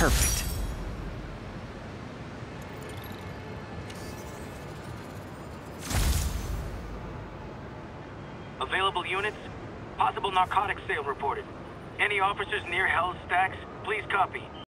Perfect. Available units? Possible narcotics sale reported. Any officers near Hell's Stacks? Please copy.